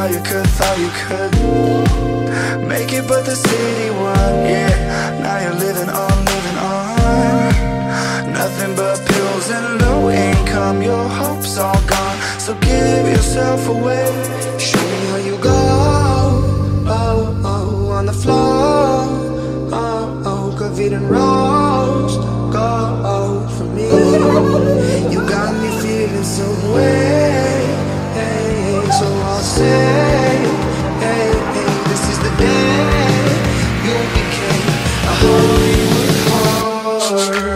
thought you could make it, but the city won, yeah. Now you're living on nothing but pills and low income. Your hope's all gone, so give yourself away. Show me how you go, oh, oh, on the floor, oh, oh, coffee and rose, go, oh, for me. You got me feeling some way, hey, so I'll say, hey, hey, this is the day you became a Hollywood whore.